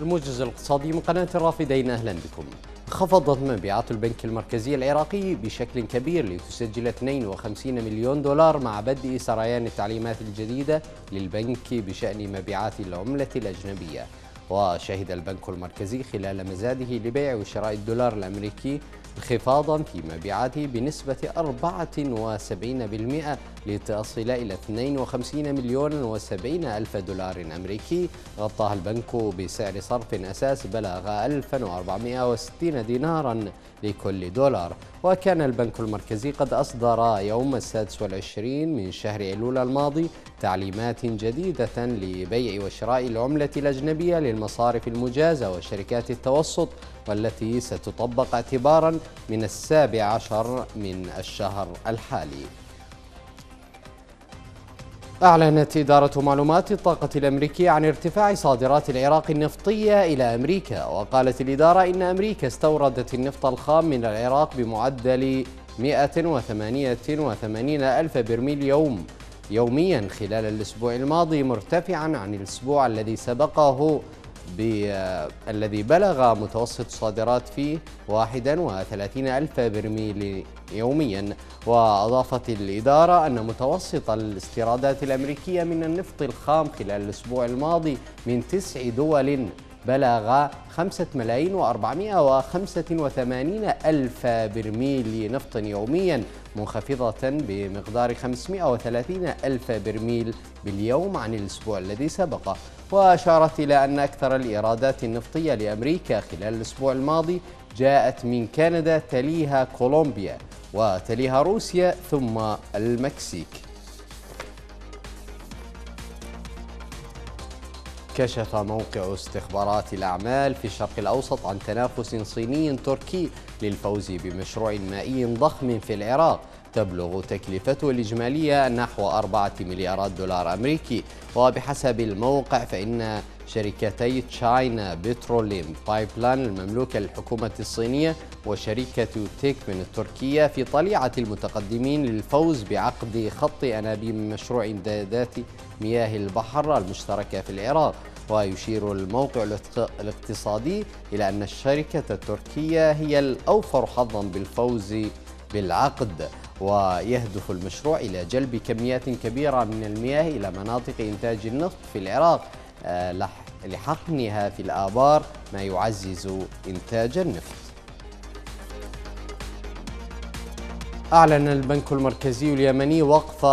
الموجز الاقتصادي من قناة الرافدين، أهلا بكم. خفضت مبيعات البنك المركزي العراقي بشكل كبير لتسجل 52 مليون دولار مع بدء سريان التعليمات الجديدة للبنك بشأن مبيعات العملة الأجنبية. وشهد البنك المركزي خلال مزاده لبيع وشراء الدولار الأمريكي انخفاضا في مبيعاته بنسبة 74% لتصل إلى 52 مليون و70 ألف دولار أمريكي، غطاها البنك بسعر صرف أساس بلغ 1460 دينارا لكل دولار. وكان البنك المركزي قد أصدر يوم 26 من شهر أيلول الماضي تعليمات جديدة لبيع وشراء العملة الأجنبية للمصارف المجازة وشركات التوسط، والتي ستطبق اعتبارا من 17 من الشهر الحالي. أعلنت إدارة معلومات الطاقة الأمريكية عن ارتفاع صادرات العراق النفطية إلى أمريكا. وقالت الإدارة إن أمريكا استوردت النفط الخام من العراق بمعدل 188 ألف برميل يوميا خلال الأسبوع الماضي، مرتفعا عن الأسبوع الذي سبقه الذي بلغ متوسط صادرات فيه 31 ألف برميل يوميا. وأضافت الإدارة أن متوسط الاستيرادات الأمريكية من النفط الخام خلال الأسبوع الماضي من 9 دول بلغ 5,485 ألف برميل نفط يوميا، منخفضة بمقدار 530 ألف برميل باليوم عن الأسبوع الذي سبقه. وأشارت إلى أن أكثر الإيرادات النفطية لأمريكا خلال الأسبوع الماضي جاءت من كندا، تليها كولومبيا، وتليها روسيا، ثم المكسيك. كشف موقع استخبارات الأعمال في الشرق الأوسط عن تنافس صيني تركي للفوز بمشروع مائي ضخم في العراق تبلغ تكلفته الإجمالية نحو 4 مليارات دولار أمريكي. وبحسب الموقع فإن شركتي تشاينا بتروليم بايبلاين المملوكة للحكومة الصينية وشركة تيكمن التركية في طليعة المتقدمين للفوز بعقد خط أنابيب مشروع إمدادات مياه البحر المشتركة في العراق. ويشير الموقع الاقتصادي إلى أن الشركة التركية هي الأوفر حظا بالفوز بالعقد، ويهدف المشروع إلى جلب كميات كبيرة من المياه إلى مناطق إنتاج النفط في العراق لحقنها في الآبار، ما يعزز إنتاج النفط. أعلن البنك المركزي اليمني وقف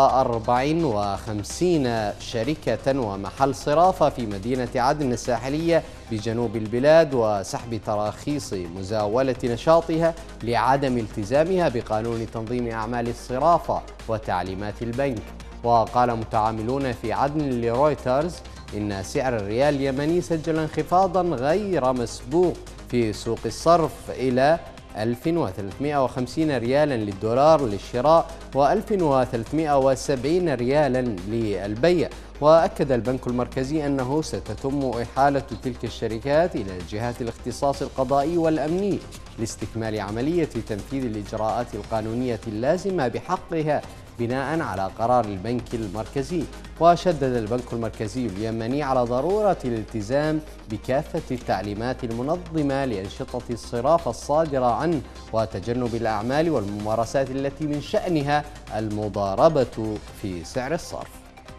54 شركة ومحل صرافة في مدينة عدن الساحلية بجنوب البلاد، وسحب تراخيص مزاولة نشاطها لعدم التزامها بقانون تنظيم أعمال الصرافة وتعليمات البنك. وقال متعاملون في عدن لرويترز إن سعر الريال اليمني سجل انخفاضا غير مسبوق في سوق الصرف إلى 1350 ريالا للدولار للشراء و1370 ريالا للبيع. وأكد البنك المركزي أنه ستتم إحالة تلك الشركات إلى جهات الاختصاص القضائي والأمني لاستكمال عملية تنفيذ الإجراءات القانونية اللازمة بحقها بناء على قرار البنك المركزي. وشدد البنك المركزي اليمني على ضرورة الالتزام بكافة التعليمات المنظمة لأنشطة الصرافة الصادرة عنه وتجنب الأعمال والممارسات التي من شأنها المضاربة في سعر الصرف.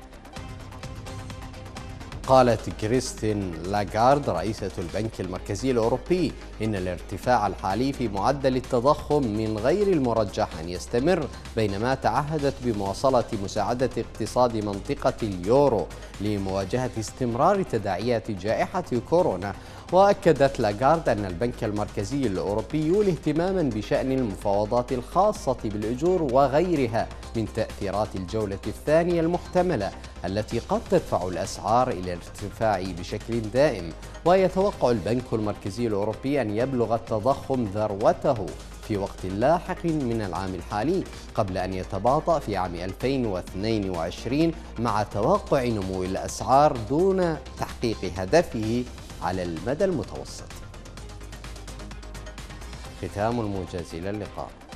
قالت كريستين لاغارد رئيسة البنك المركزي الأوروبي إن الارتفاع الحالي في معدل التضخم من غير المرجح أن يستمر، بينما تعهدت بمواصلة مساعدة اقتصاد منطقة اليورو لمواجهة استمرار تداعيات جائحة كورونا. وأكدت لاغارد أن البنك المركزي الأوروبي يولي اهتماما بشأن المفاوضات الخاصة بالأجور وغيرها من تأثيرات الجولة الثانية المحتملة التي قد تدفع الأسعار إلى الارتفاع بشكل دائم. ويتوقع البنك المركزي الأوروبي أن يبلغ التضخم ذروته في وقت لاحق من العام الحالي قبل أن يتباطأ في عام 2022 مع توقع نمو الأسعار دون تحقيق هدفه على المدى المتوسط. ختام الموجز، إلى اللقاء.